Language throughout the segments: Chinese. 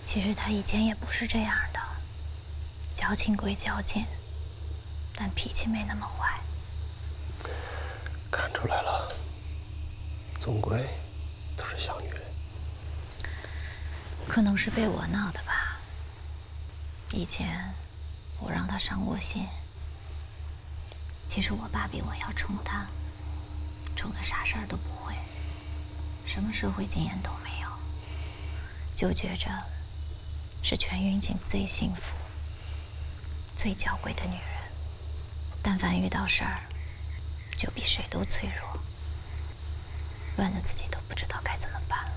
其实他以前也不是这样的，矫情归矫情，但脾气没那么坏。 看出来了，总归都是小女人。 可能是被我闹的吧。以前我让他伤过心。其实我爸比我要宠他，宠得啥事儿都不会，什么社会经验都没有，就觉着是全云锦最幸福、最娇贵的女人。但凡遇到事儿，就比谁都脆弱，乱得自己都不知道该怎么办了。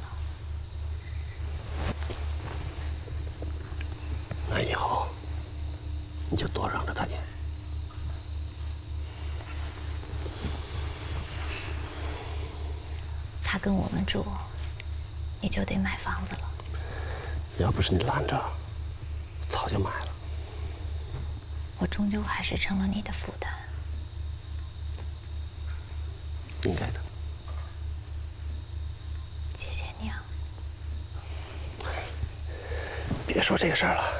那以后你就多让着他点。 他跟我们住，你就得买房子了。 要不是你拦着，早就买了。 我终究还是成了你的负担。 应该的。 谢谢你啊。 别说这个事儿了。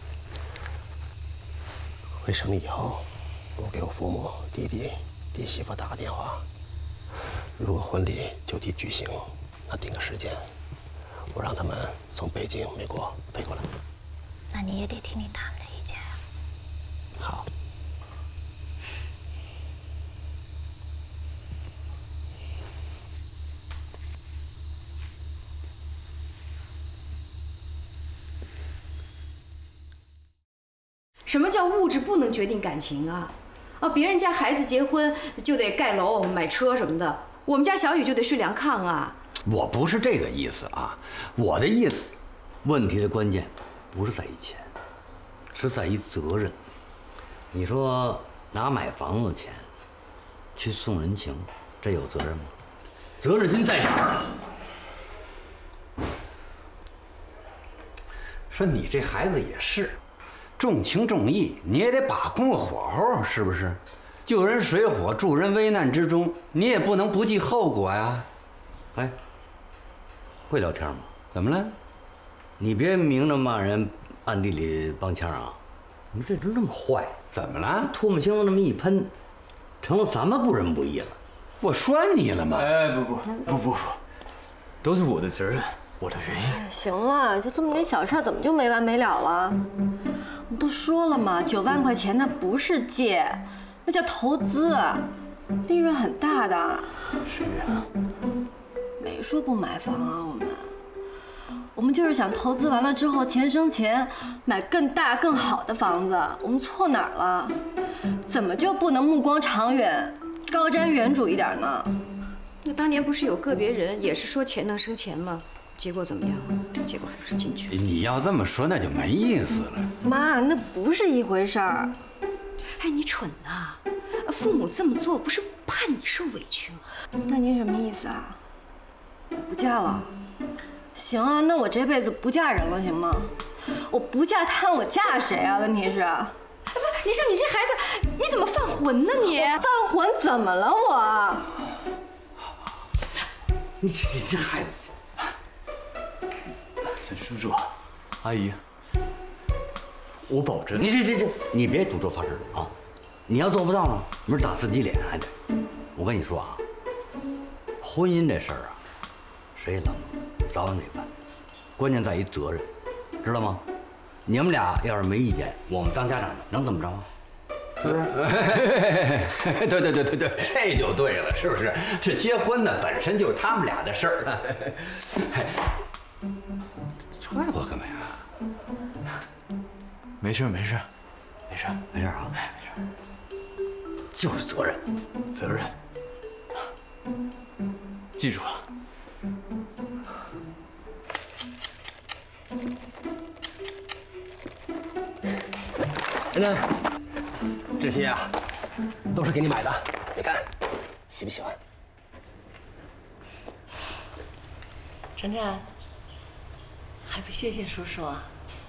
回省里以后，我给我父母、弟弟、弟媳妇打个电话。如果婚礼就地举行，那定个时间，我让他们从北京、美国飞过来。 那你也得听听他们的意见啊。 好。 什么叫物质不能决定感情啊？别人家孩子结婚就得盖楼、买车什么的，我们家小雨就得睡凉炕啊。 我不是这个意思啊，我的意思，问题的关键不是在于钱，是在于责任。你说拿买房子的钱去送人情，这有责任吗？责任心在哪儿？说你这孩子也是。重情重义，你也得把控个火候，是不是？救人水火，助人危难之中，你也不能不计后果呀。哎，会聊天吗？怎么了？你别明着骂人，暗地里帮腔啊！你这人那么坏，怎么了？唾沫星子那么一喷，成了咱们不仁不义了。我说你了吗？ 哎，不，都是我的责任，我的原因。 行了，就这么点小事，怎么就没完没了了？我都说了嘛，9万块钱那不是借，那叫投资，利润很大的。 谁呀？ 没说不买房啊，我们就是想投资完了之后钱生钱，买更大更好的房子。我们错哪儿了？怎么就不能目光长远，高瞻远瞩一点呢？ 那当年不是有个别人也是说钱能生钱吗？结果怎么样？结果还不是进去。 你要这么说，那就没意思了。 妈，那不是一回事儿。 哎，你蠢呐！父母这么做不是怕你受委屈吗？ 那您什么意思啊？不嫁了？行啊，那我这辈子不嫁人了，行吗？我不嫁他，我嫁谁啊？问题是， 不，你说你这孩子，你怎么犯浑呢你？ 犯浑怎么了我？ 你这孩子。 沈叔叔，阿姨，我保证。 你别赌咒发誓啊！你要做不到呢，明儿打自己脸还得。我跟你说啊，婚姻这事儿啊，谁也拦不住，早晚得办。关键在于责任，知道吗？你们俩要是没意见，我们当家长的能怎么着啊？是不是？对，这就对了，是不是？这结婚呢，本身就是他们俩的事儿。踹我干嘛呀？ 没事啊，没事， 没事啊，就是责任， 责任，记住了。 晨晨，这些啊，都是给你买的，你看喜不喜欢？ 晨晨，还不谢谢叔叔啊？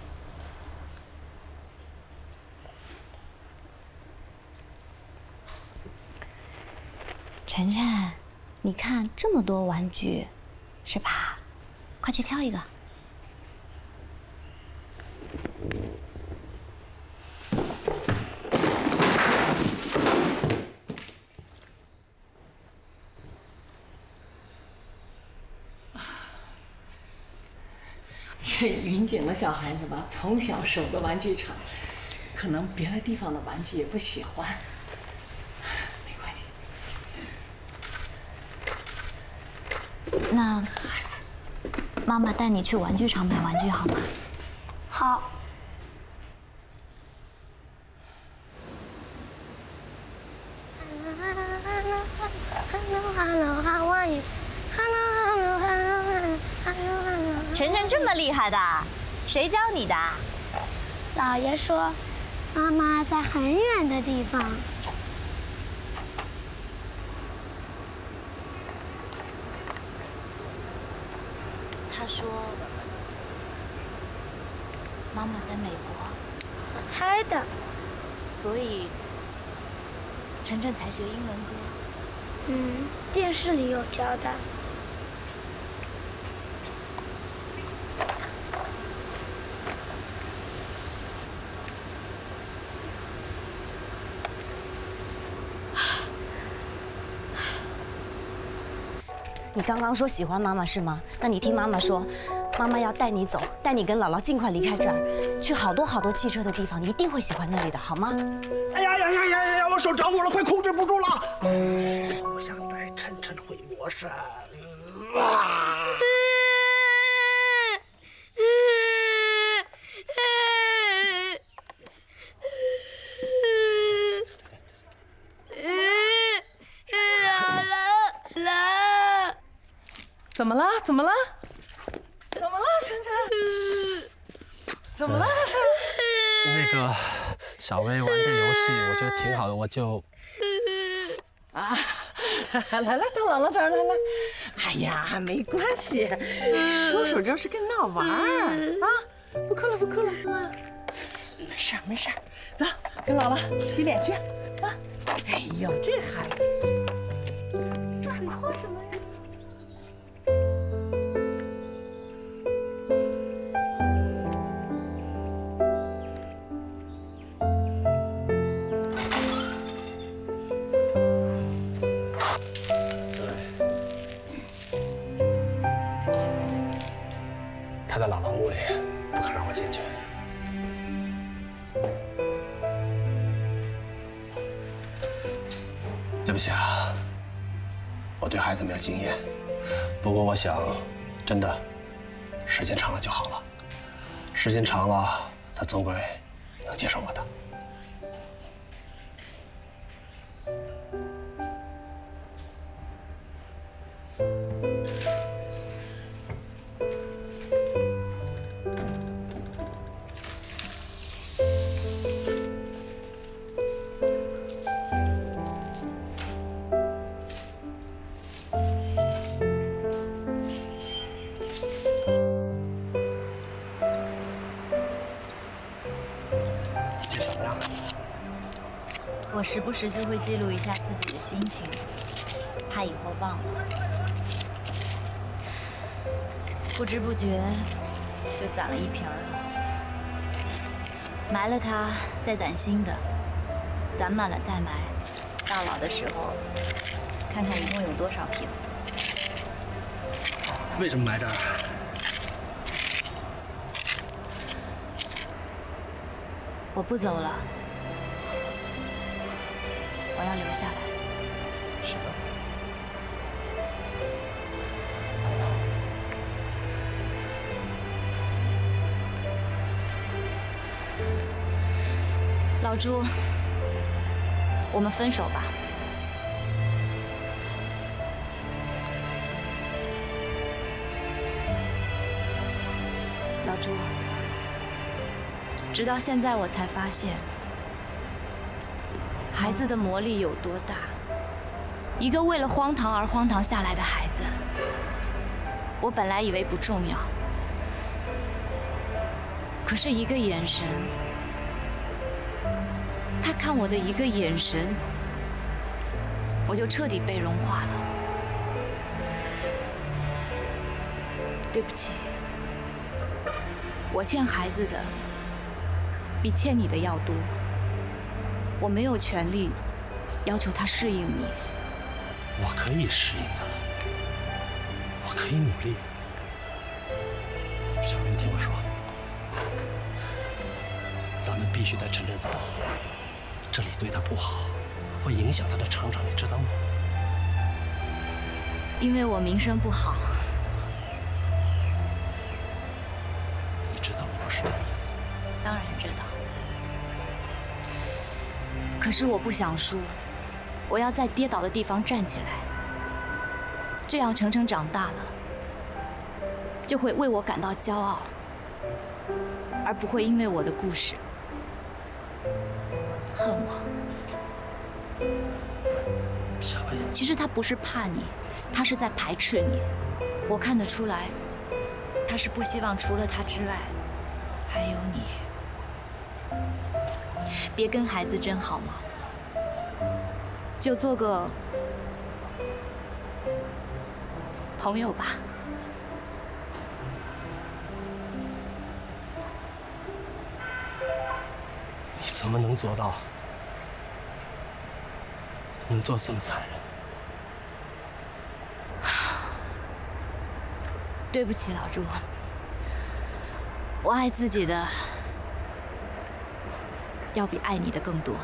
晨晨，你看这么多玩具，是吧？快去挑一个。 这云锦的小孩子吧，从小守个玩具厂，可能别的地方的玩具也不喜欢。没关系。 那妈妈带你去玩具厂买玩具好吗？ 好。Hello, how are you? Hello. 晨晨这么厉害的，谁教你的？ 姥爷说，妈妈在很远的地方。 他说，妈妈在美国。 我猜的。 所以，晨晨才学英文歌。 电视里有教的。 你刚刚说喜欢妈妈是吗？那你听妈妈说，妈妈要带你走，带你跟姥姥尽快离开这儿，去好多好多汽车的地方，你一定会喜欢那里的，好吗？ 哎呀！我手着火了，快控制不住了！我想带晨晨回魔山。 怎么了？怎么了？怎么了，晨晨？怎么了，晨？ 那个小薇玩这游戏，我觉得挺好的，我就啊，来，到姥姥这儿来。哎呀，没关系，叔叔这是跟闹玩啊，不哭了啊，没事，走，跟姥姥洗脸去啊。哎呦，这孩子，你哭什么呀？ 他在姥姥屋里，不肯让我进去。对不起啊，我对孩子没有经验。不过我想，真的，时间长了就好了。时间长了，他总归能接受我的。 我时不时就会记录一下自己的心情，怕以后忘了。不知不觉就攒了一瓶了，埋了它，再攒新的，攒满了再埋，到老的时候，看看一共有多少瓶。 为什么埋这儿？ 我不走了。我要留下来。 是的。 老朱，我们分手吧。老朱，直到现在我才发现。孩子的魔力有多大？一个为了荒唐而荒唐下来的孩子，我本来以为不重要，可是一个眼神，他看我的一个眼神，我就彻底被融化了。对不起，我欠孩子的比欠你的要多。我没有权利要求他适应你。 我可以适应他，我可以努力。 小薇，你听我说，咱们必须带晨晨走，这里对他不好，会影响他的成长，你知道吗？ 因为我名声不好。 你知道我不是那个意思。 当然知道。可是我不想输，我要在跌倒的地方站起来，这样程程长大了，就会为我感到骄傲，而不会因为我的故事恨我。 小薇， 其实他不是怕你，他是在排斥你。我看得出来，他是不希望除了他之外，还有你。别跟孩子争好吗？就做个朋友吧。 你怎么能做到？能做这么残忍？ 对不起，老朱，我爱自己的要比爱你的更多。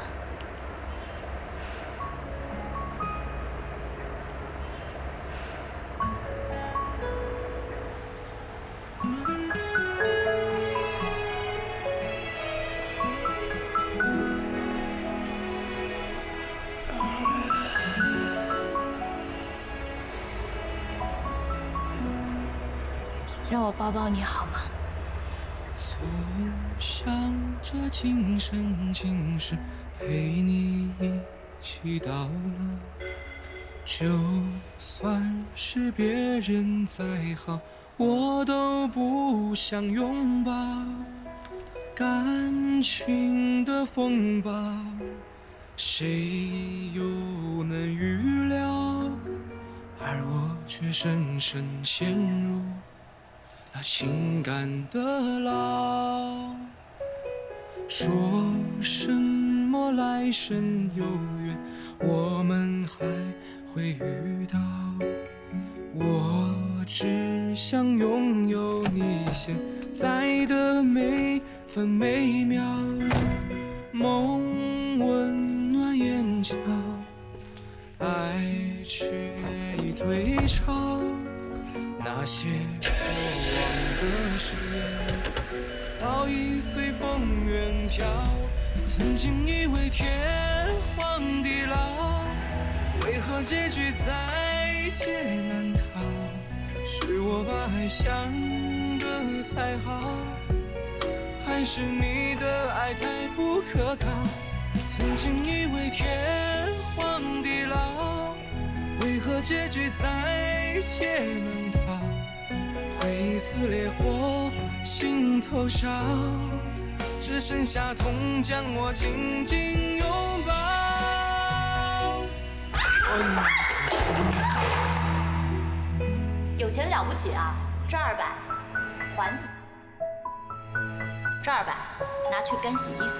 让我抱抱你好吗？ 总想着今生今世陪你一起到老，就算是别人再好，我都不想拥抱。感情的风暴，谁又能预料？而我却深深陷入情感的牢，说什么来生有缘，我们还会遇到。我只想拥有你现在的每分每秒，梦温暖眼角，爱却已退潮。那些过往的誓言，早已随风远飘。曾经以为天荒地老，为何结局在劫难逃？是我把爱想得太好，还是你的爱太不可靠？曾经以为天荒地老，为何结局在劫难逃？回忆似烈火，心头烧，只剩下痛将我紧紧拥抱。 有钱了不起啊，赚200，还你。这200拿去干洗衣服。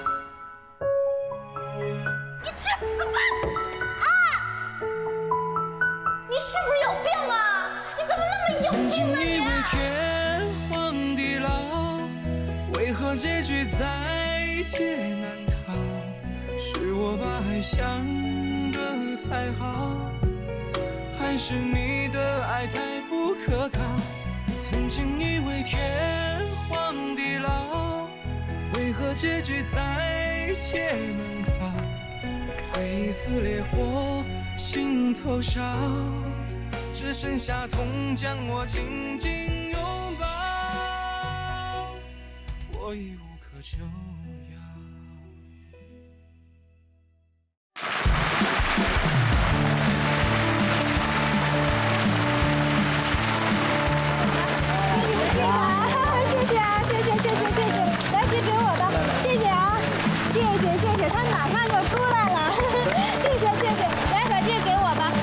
你去死吧！啊！你是不是有病啊？你怎么那么有病呢你？ 曾经以为天荒地老，为何结局在劫难逃？是我把爱想得太好，还是你的爱太不可靠？曾经以为天荒地老，为何结局在劫难逃？回忆似烈火，心头烧，只剩下痛将我紧紧拥抱。我已无可救药。 谢谢啊，谢谢，来这给我的，谢谢啊，谢谢，他马上就出来了，谢谢，来把这给我吧。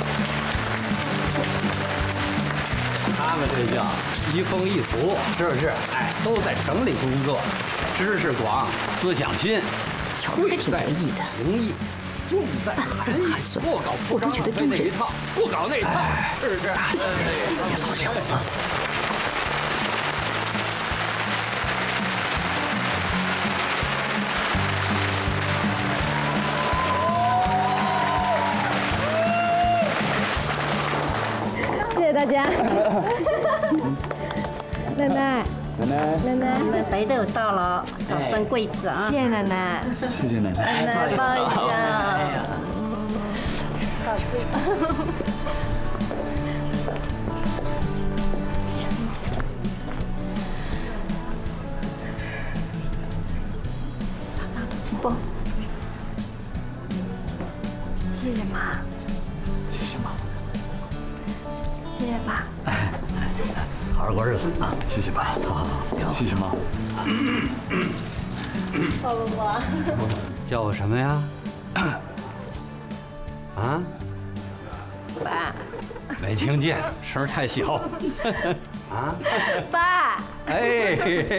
他们这叫移风易俗，是不是？哎，都在城里工作，知识广，思想新， 瞧着挺文艺的， 情义，重在这么寒酸，我都觉得丢人。 不搞那一套，是不是？ 别操心了。 奶奶，奶奶， 你们白豆到了，早生贵子啊！ 谢谢奶奶， 谢谢奶奶。 奶奶抱一下。 抱。谢谢妈， 谢谢妈， 谢谢爸。 好好过日子啊！ 谢谢爸，好，谢谢妈。 抱抱我。 叫我什么呀？啊？ 爸。 没听见，声太小。啊？ 爸。 哎。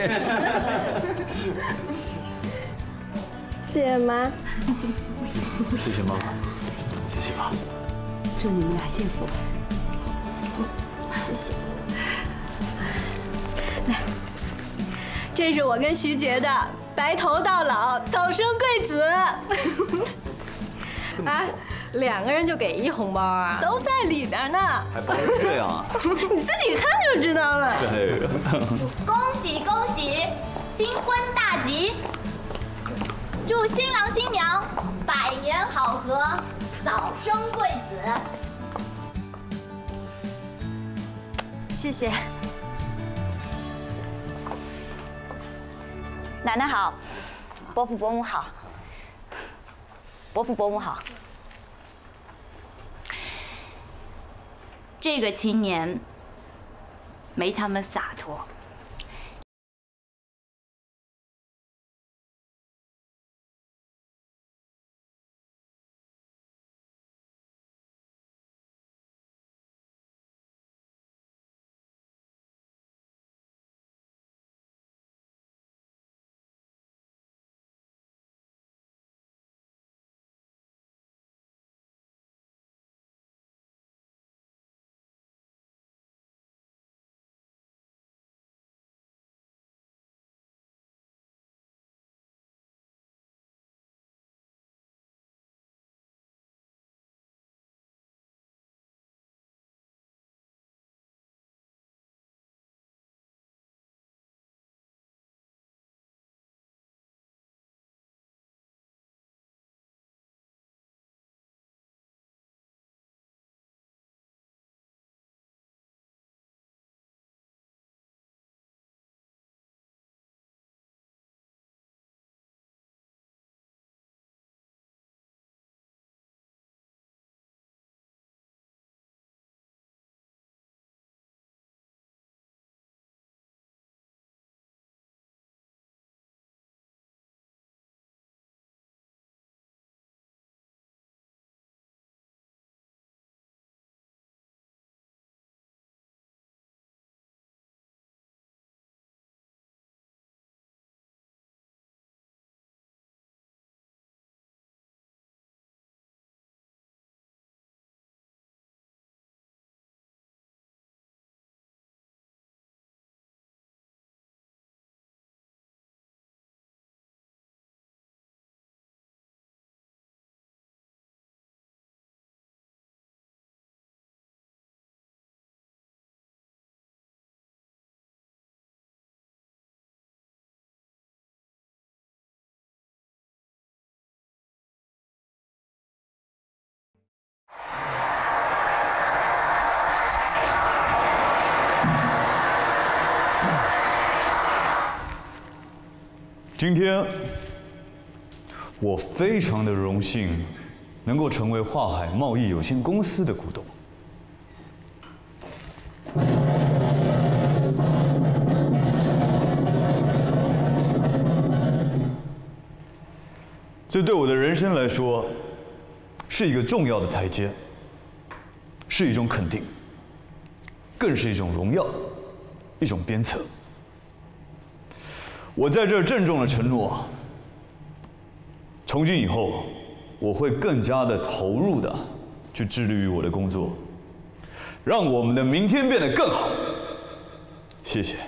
谢谢妈。 谢谢妈，谢谢爸。 祝你们俩幸福。 谢谢。来，这是我跟徐杰的白头到老，早生贵子。哎，2个人就给1红包啊？都在里边呢。 还包成这样啊？ 你自己看就知道了。 对。 恭喜恭喜，新婚大吉！祝新郎新娘百年好合，早生贵子。 谢谢。奶奶好，伯父伯母好，伯父伯母好。这个青年没他们洒脱。 今天，我非常的荣幸，能够成为华海贸易有限公司的股东。这对我的人生来说，是一个重要的台阶，是一种肯定，更是一种荣耀，一种鞭策。我在这儿郑重的承诺，从今以后，我会更加的投入的去致力于我的工作，让我们的明天变得更好。谢谢。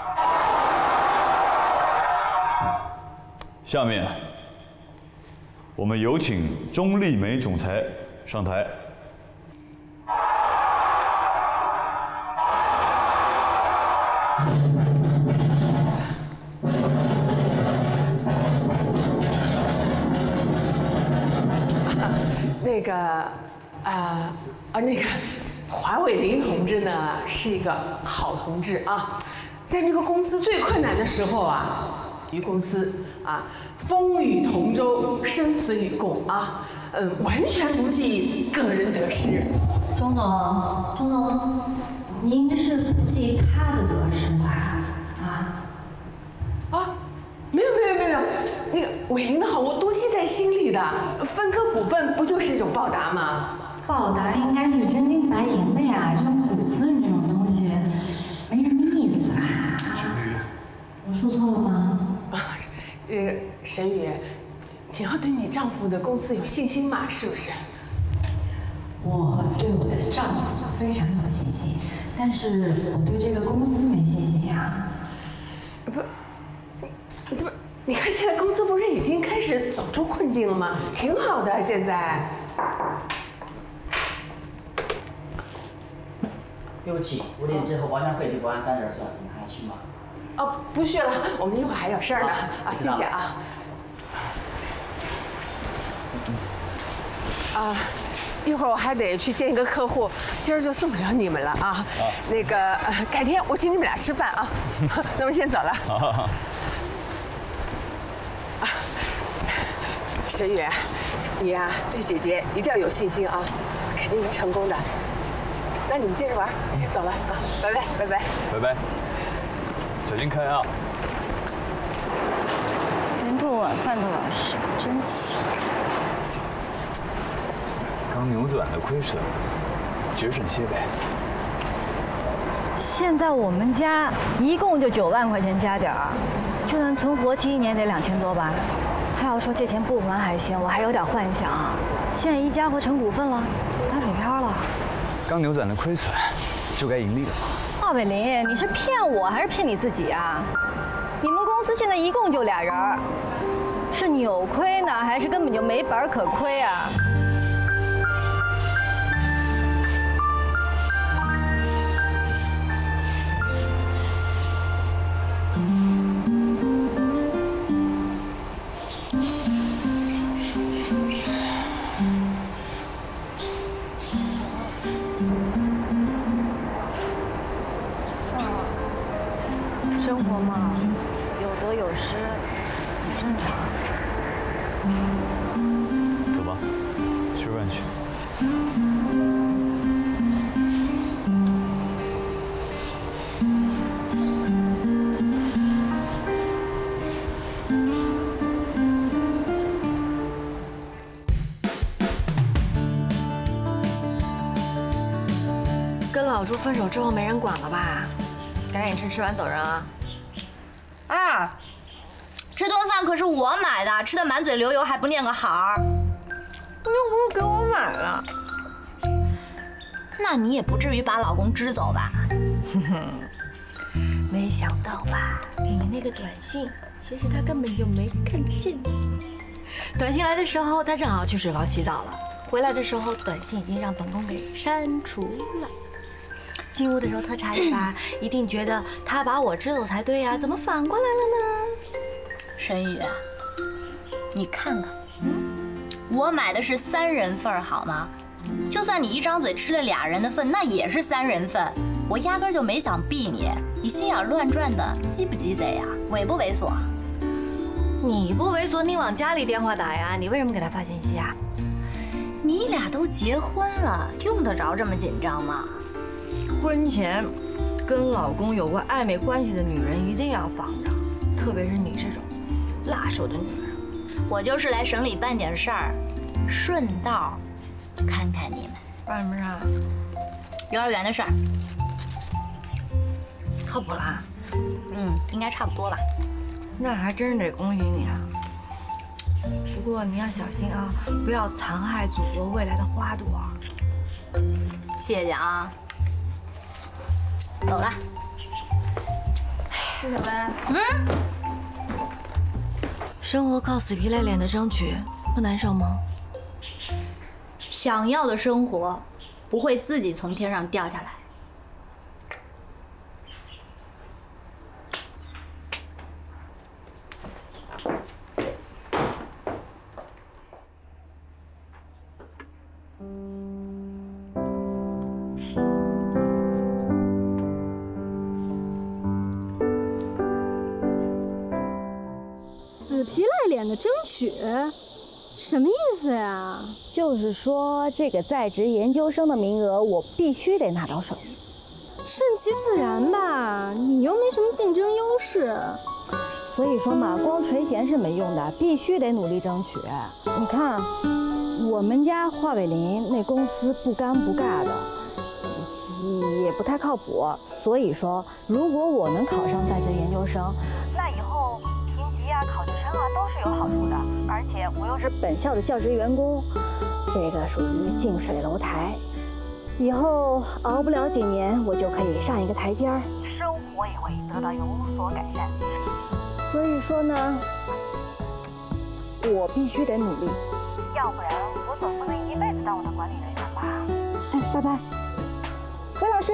下面， 我们有请钟丽梅总裁上台。 那个华伟林同志呢是一个好同志啊，在那个公司最困难的时候啊，与公司啊风雨同舟，生死与共啊，完全不计个人得失。 钟总，您是不计他的得失吧？ 没有，那个伟林的好我都记在心里的，分割股份不就是一种报答吗？ 报答应该是真金白银的呀，这种股份这种东西没什么意思啊。我说错了吗？ 沈宇，你要对你丈夫的公司有信心嘛？是不是？ 我对我的丈夫非常有信心，但是我对这个公司没信心呀。 不，你看现在公司不是已经开始走出困境了吗？挺好的，现在。 对不起，5点之后包厢费就不按30算，你们还去吗？ 不去了，我们一会儿还有事儿呢。谢谢啊。一会儿我还得去见一个客户，今儿就送不了你们了啊。那个改天我请你们俩吃饭啊。那我先走了。 好。 沈宇，你呀对姐姐一定要有信心啊，肯定能成功的。那你们接着玩，我先走了啊，拜拜。 拜拜，小心开啊！ 连做晚饭都老实，真行。 刚扭转的亏损，节省些呗。 现在我们家一共就9万块钱加点儿，就算存活期1年得2000多吧。他要说借钱不还还行，我还有点幻想。现在一家伙成股份了，打水漂了。 刚扭转的亏损，就该盈利了。 华伟林，你是骗我还是骗你自己啊？你们公司现在一共就俩人，是扭亏呢，还是根本就没本可亏啊？生活嘛，有得有失，很正常。 走吧，吃饭去。 跟老朱分手之后没人管了吧？赶紧吃完走人啊！ 这顿饭可是我买的，吃的满嘴流油还不念个好。 你又不是给我买了， 那你也不至于把老公支走吧？ 没想到吧？你那个短信，其实他根本就没看见。短信来的时候，他正好去水房洗澡了。回来的时候，短信已经让本宫给删除了。进屋的时候特诧异吧，一定觉得他把我支走才对呀，怎么反过来了呢？ 沈宇，你看看，我买的是3人份好吗？就算你一张嘴吃了2人的份，那也是3人份。我压根就没想避你，你心眼乱转的，鸡不鸡贼呀？猥不猥琐？ 你不猥琐，你往家里电话打呀？你为什么给他发信息啊？ 你俩都结婚了，用得着这么紧张吗？ 婚前跟老公有过暧昧关系的女人一定要防着，特别是你这种辣手的女人。 我就是来省里办点事儿，顺道看看你们。 办什么事啊？ 幼儿园的事儿。 靠谱啦？ 应该差不多吧。 那还真是得恭喜你啊！不过你要小心啊，不要残害祖国未来的花朵。 谢谢啊。走了。 陆小薇。生活靠死皮赖脸的争取， 不难受吗？ 想要的生活不会自己从天上掉下来。 死皮赖脸的争取，什么意思呀？ 就是说，这个在职研究生的名额，我必须得拿到手。 顺其自然吧，你又没什么竞争优势。 所以说嘛，光垂涎是没用的，必须得努力争取。你看，我们家华伟林那公司不干不尬的，也不太靠谱。所以说，如果我能考上在职研究生，那以后评级啊、考学生啊都是有好处的。而且我又是本校的教职员工，这个属于近水楼台。以后熬不了几年，我就可以上一个台阶儿，生活也会得到有所改善。所以说呢，我必须得努力，要不然我总不能一辈子当我的管理人员吧。哎，拜拜，魏老师。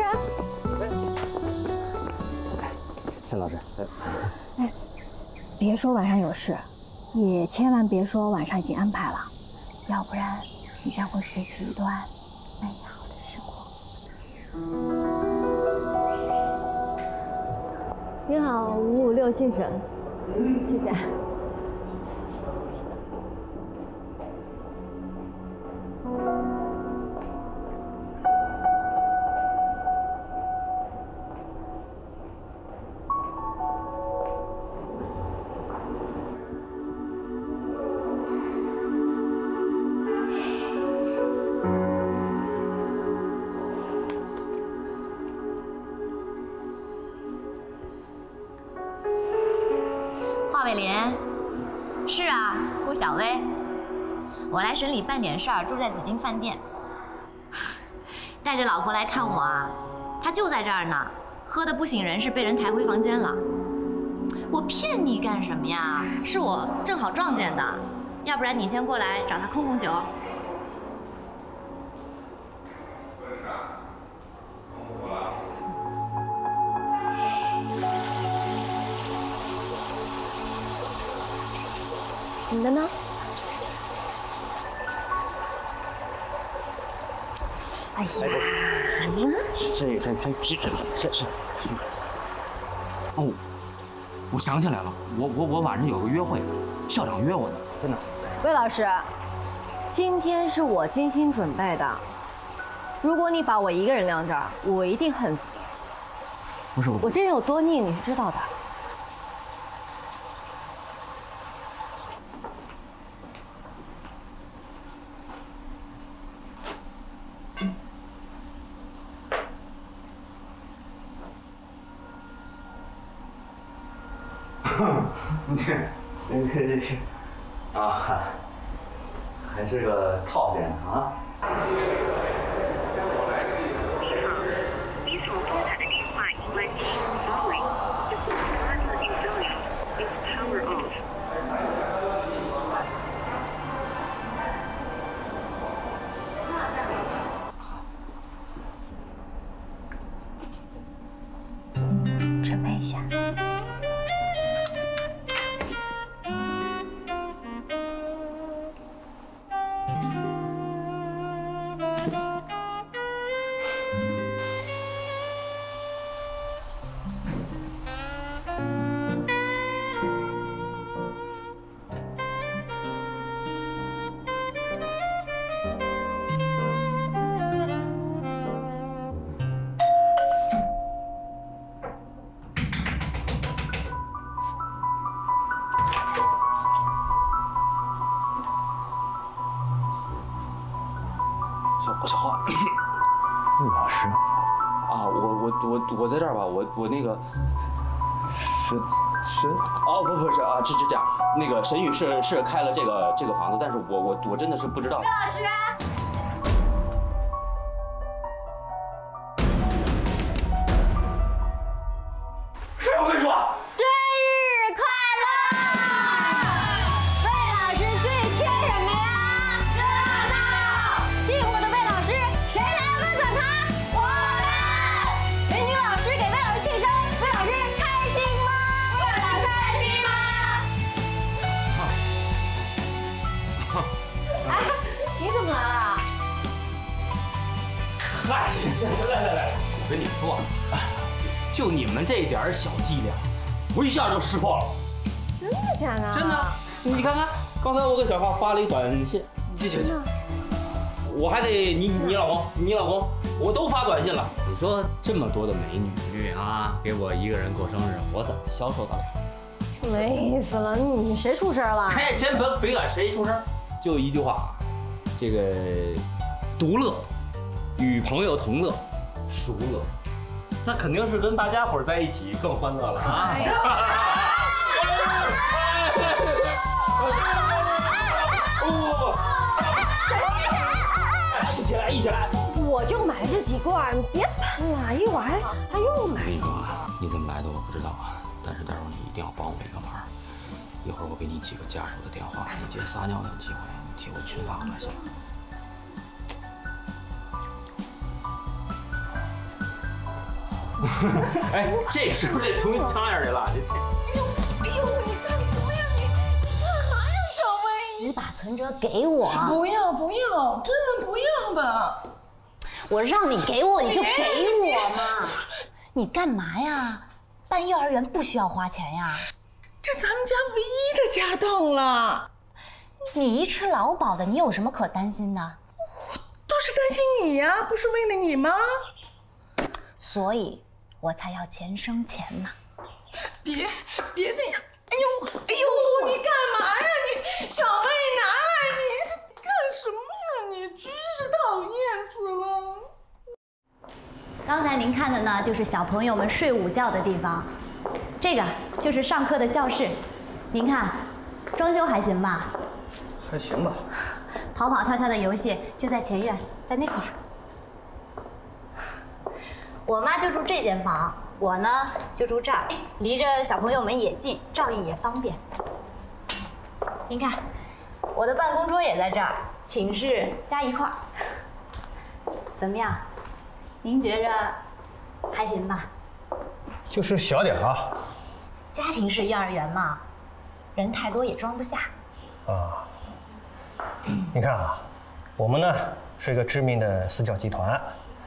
陈老师， 哎，别说晚上有事，也千万别说晚上已经安排了，要不然你将会失去一段美好的时光。 你好，556信审，谢谢。 华伟林，是啊，顾小薇，我来省里办点事儿，住在紫金饭店，带着老婆来看我啊，他就在这儿呢，喝得不省人事，被人抬回房间了。我骗你干什么呀？是我正好撞见的，要不然你先过来找他控控酒。 你的呢？ 哎呀，这，哦，我想起来了，我晚上有个约会，校长约我呢，真的。 魏老师，今天是我精心准备的，如果你把我一个人晾这儿，我一定恨死你。 不是我这人有多拧，你是知道的。 啊，还是个套件啊。 你所拨打的电话已关机 ，Sorry， the phone is currently is power off。 准备一下。 小花， 魏老师啊，我在这儿吧，我那个沈哦不是啊，是这样，那个沈宇是开了这个房子，但是我真的是不知道。 魏老师。 我跟你说。 生日快乐！魏老师最缺什么呀？ 哎，你怎么来了？ 嗨，来，我跟你说，就你们这点小伎俩，我一下就识破了。 真的假的？ 真的，你看看，刚才我给小浩发了一短信，我还得你老公，我都发短信了。你说这么多的美女啊，给我一个人过生日，我怎么消受得了？ 没意思了，你谁出事了？ 还真别管谁出事，就一句话，这个独乐，与朋友同乐，孰乐？那肯定是跟大家伙在一起更欢乐了啊！一起来！ 我就买这几罐，你别喷了，一会儿还又买。 我跟你说啊，你怎么来的我不知道啊，但是待会儿你一定要帮我一个忙。一会儿我给你几个家属的电话，你借撒尿的机会，你替我群发个短信。哎，这是不是得重新插上去了？ 哎呦，你干什么呀？你干嘛呀，小薇？ 你把存折给我。 不要，真的不要的。 我让你给我，你就给我嘛。你干嘛呀？办幼儿园不需要花钱呀。 这咱们家唯一的家当了。 你一吃劳保的，你有什么可担心的？ 我都是担心你呀，不是为了你吗？ 所以我才要钱生钱嘛。 别这样！哎呦，你干嘛呀？你小薇拿来，你是干什么呀？你真是讨厌死了！ 刚才您看的呢，就是小朋友们睡午觉的地方，这个就是上课的教室。您看，装修还行吧？ 还行吧。 跑跑跳跳的游戏就在前院，在那块儿。我妈就住这间房，我呢就住这儿，离着小朋友们也近，照应也方便。您看，我的办公桌也在这儿，寝室加一块儿。怎么样？您觉着还行吧？ 就是小点啊。 家庭式幼儿园嘛，人太多也装不下。 啊，你看啊，我们呢是一个知名的私教集团。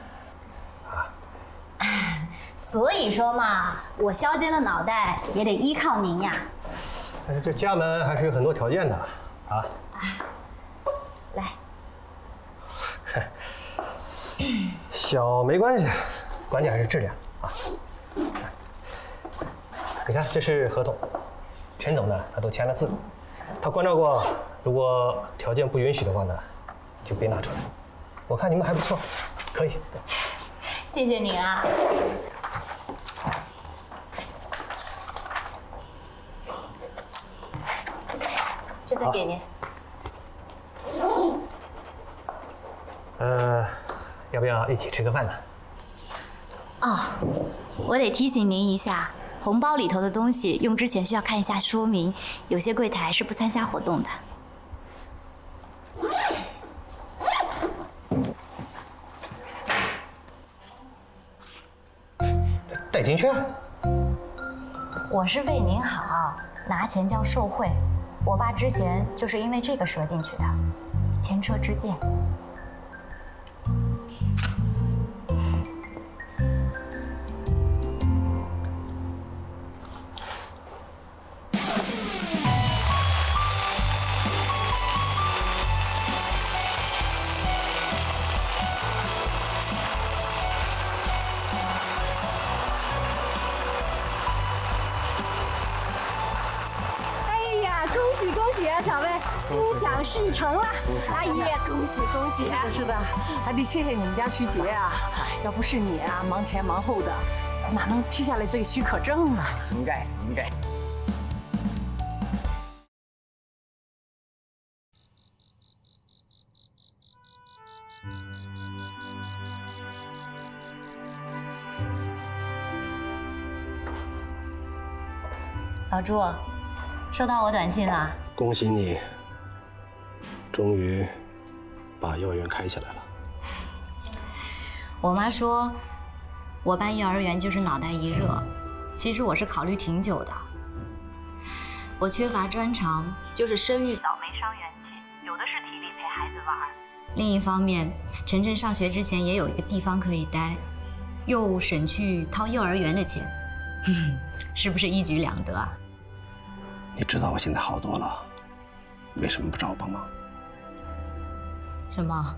所以说嘛，我削尖了脑袋也得依靠您呀。 但是这家门还是有很多条件的啊。 来， 小没关系，关键还是质量啊。你看，这是合同，陈总呢他都签了字，他关照过，如果条件不允许的话呢，就别拿出来。我看你们还不错，可以。 谢谢您啊。这份给您。 要不要一起吃个饭呢？ 哦，我得提醒您一下，红包里头的东西用之前需要看一下说明，有些柜台是不参加活动的。 代金券？ 我是为您好，拿钱叫受贿。我爸之前就是因为这个折进去的，前车之鉴。 恭喜啊，小薇，心想事成了！哎呀，恭喜恭喜！ 是的，还得谢谢你们家徐杰啊，要不是你啊，忙前忙后的，哪能批下来这个许可证啊？ 应该。 老朱，收到我短信了。 恭喜你，终于把幼儿园开起来了。 我妈说，我办幼儿园就是脑袋一热，其实我是考虑挺久的。我缺乏专长，就是生育早没伤元气，有的另一方面，晨晨上学之前也有一个地方可以待，又省去掏幼儿园的钱，是不是一举两得啊？ 你知道我现在好多了，为什么不找我帮忙？ 什么？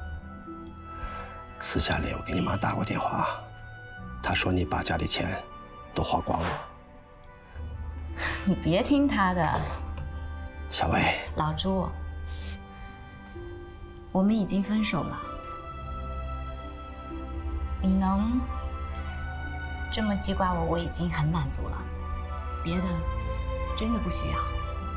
私下里我给你妈打过电话，她说你把家里钱都花光了。 你别听他的。 小薇， 老朱，我们已经分手了，你能这么记挂我，我已经很满足了，别的真的不需要。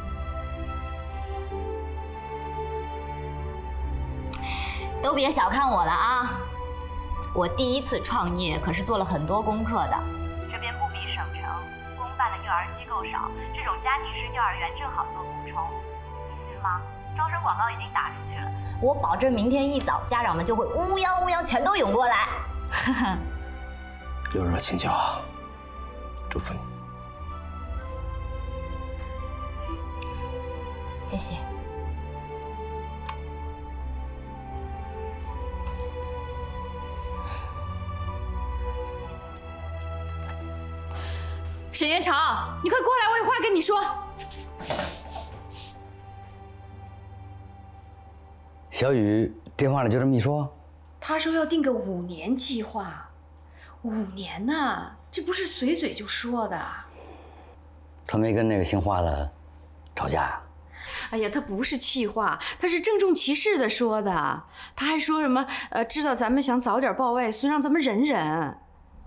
都别小看我了啊！我第一次创业可是做了很多功课的。 这边不比省城，公办的幼儿机构少，这种家庭式幼儿园正好做补充。你信吗？招生广告已经打出去了。 我保证明天一早，家长们就会乌泱乌泱全都涌过来。 有热请教，祝福你。 谢谢。 沈元朝，你快过来，我有话跟你说。 小雨电话里就这么一说， 他说要定个5年计划，5年呐，这不是随嘴就说的。 他没跟那个姓华的吵架呀？ 哎呀，他不是气话，他是郑重其事的说的。他还说什么知道咱们想早点报外孙，让咱们忍忍。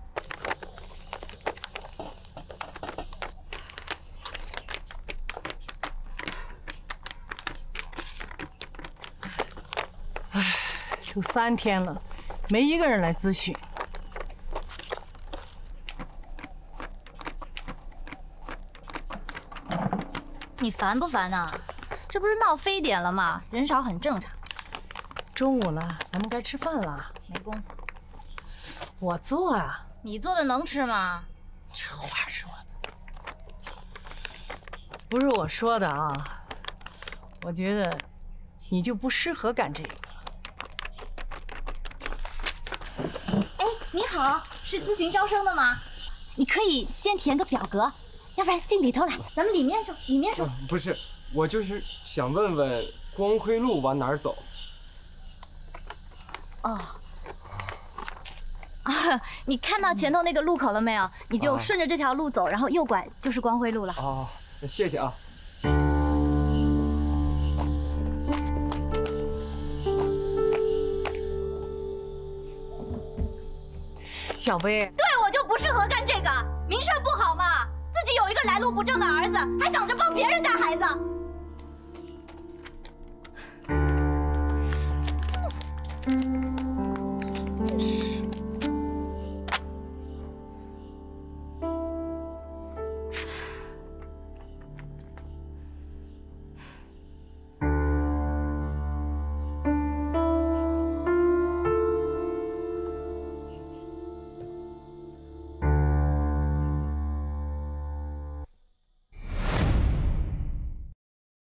都3天了，没一个人来咨询。 你烦不烦呐？这不是闹非典了吗？人少很正常。 中午了，咱们该吃饭了。 没工夫。 我做啊。 你做的能吃吗？ 这话说的，不是我说的啊。我觉得你就不适合干这个。 哎，你好，是咨询招生的吗？你可以先填个表格，要不然进里头来，咱们里面说，里面说。 不是，我就是想问问光辉路往哪儿走。 哦。啊，你看到前头那个路口了没有？你就顺着这条路走，然后右拐就是光辉路了。 哦，谢谢啊。 小薇， 对我就不适合干这个，名声不好嘛。自己有一个来路不正的儿子，还想着帮别人带孩子。